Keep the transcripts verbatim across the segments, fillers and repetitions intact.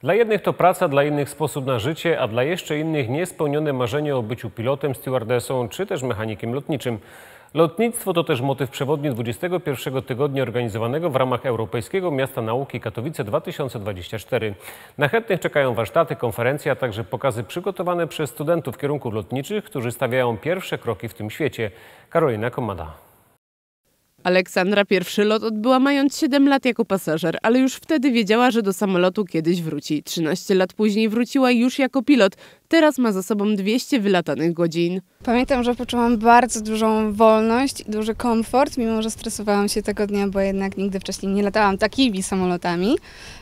Dla jednych to praca, dla innych sposób na życie, a dla jeszcze innych niespełnione marzenie o byciu pilotem, stewardessą czy też mechanikiem lotniczym. Lotnictwo to też motyw przewodni dwudziestego pierwszego tygodnia organizowanego w ramach Europejskiego Miasta Nauki Katowice dwa tysiące dwadzieścia cztery. Na chętnych czekają warsztaty, konferencje, a także pokazy przygotowane przez studentów kierunków lotniczych, którzy stawiają pierwsze kroki w tym świecie. Karolina Komada. Aleksandra pierwszy lot odbyła mając siedem lat jako pasażer, ale już wtedy wiedziała, że do samolotu kiedyś wróci. trzynaście lat później wróciła już jako pilot. Teraz ma za sobą dwieście wylatanych godzin. Pamiętam, że poczułam bardzo dużą wolność i duży komfort, mimo że stresowałam się tego dnia, bo jednak nigdy wcześniej nie latałam takimi samolotami.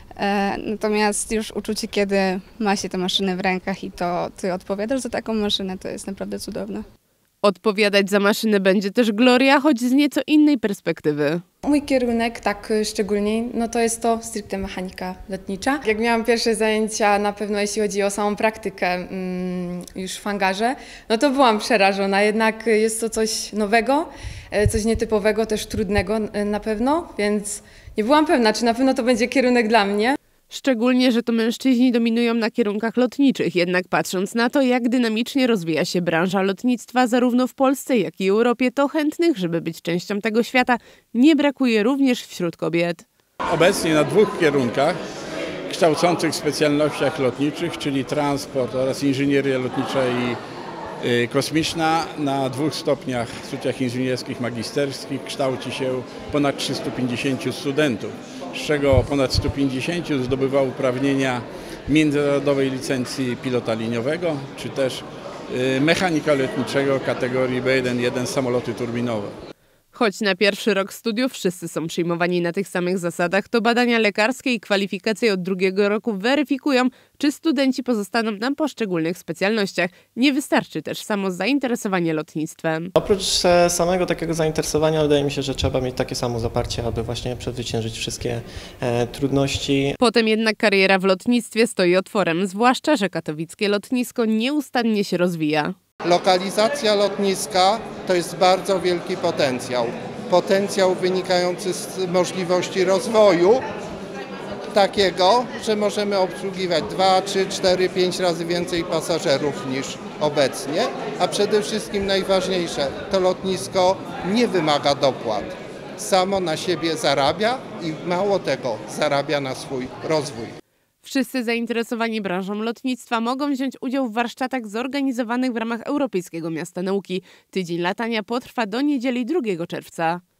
E, natomiast już uczucie, kiedy ma się tę maszynę w rękach i to ty odpowiadasz za taką maszynę, to jest naprawdę cudowne. Odpowiadać za maszynę będzie też Gloria, choć z nieco innej perspektywy. Mój kierunek, tak szczególnie, no to jest to stricte mechanika lotnicza. Jak miałam pierwsze zajęcia, na pewno jeśli chodzi o samą praktykę mm, już w hangarze, no to byłam przerażona. Jednak jest to coś nowego, coś nietypowego, też trudnego na pewno, więc nie byłam pewna, czy na pewno to będzie kierunek dla mnie. Szczególnie, że to mężczyźni dominują na kierunkach lotniczych. Jednak patrząc na to, jak dynamicznie rozwija się branża lotnictwa zarówno w Polsce, jak i Europie, to chętnych, żeby być częścią tego świata, nie brakuje również wśród kobiet. Obecnie na dwóch kierunkach kształcących w specjalnościach lotniczych, czyli transport oraz inżynieria lotnicza i kosmiczna, na dwóch stopniach, studiach inżynierskich, magisterskich kształci się ponad trzystu pięćdziesięciu studentów, z czego ponad stu pięćdziesięciu zdobywa uprawnienia międzynarodowej licencji pilota liniowego, czy też mechanika lotniczego kategorii B jeden jeden samoloty turbinowe. Choć na pierwszy rok studiów wszyscy są przyjmowani na tych samych zasadach, to badania lekarskie i kwalifikacje od drugiego roku weryfikują, czy studenci pozostaną na poszczególnych specjalnościach. Nie wystarczy też samo zainteresowanie lotnictwem. Oprócz samego takiego zainteresowania wydaje mi się, że trzeba mieć takie samo zaparcie, aby właśnie przezwyciężyć wszystkie e, trudności. Potem jednak kariera w lotnictwie stoi otworem, zwłaszcza że katowickie lotnisko nieustannie się rozwija. Lokalizacja lotniska to jest bardzo wielki potencjał. Potencjał wynikający z możliwości rozwoju takiego, że możemy obsługiwać dwa, trzy, cztery, pięć razy więcej pasażerów niż obecnie, a przede wszystkim najważniejsze, to lotnisko nie wymaga dopłat. Samo na siebie zarabia i mało tego, zarabia na swój rozwój. Wszyscy zainteresowani branżą lotnictwa mogą wziąć udział w warsztatach zorganizowanych w ramach Europejskiego Miasta Nauki. Tydzień latania potrwa do niedzieli drugiego czerwca.